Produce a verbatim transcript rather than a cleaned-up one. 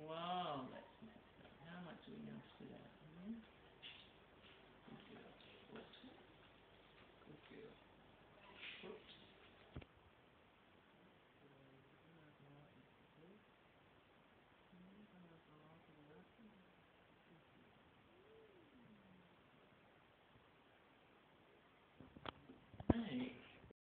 Whoa, that's messed up. How much are we going to put out here? Good girl. Whoops. Good girl. Whoops.